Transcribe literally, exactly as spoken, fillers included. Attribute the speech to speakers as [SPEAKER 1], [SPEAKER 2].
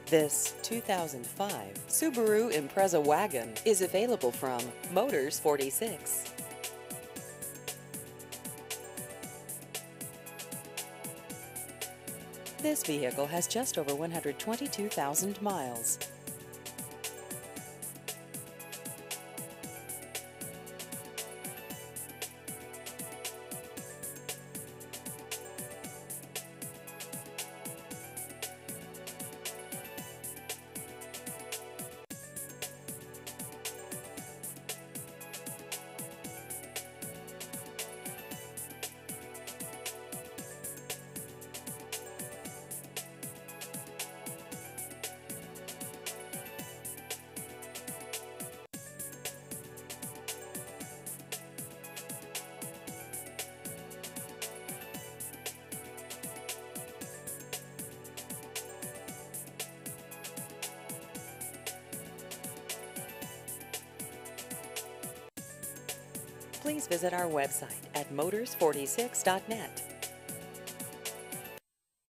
[SPEAKER 1] This two thousand five Subaru Impreza Wagon is available from Motors forty-six. This vehicle has just over one hundred twenty-two thousand miles. Please visit our website at motors forty-six dot net.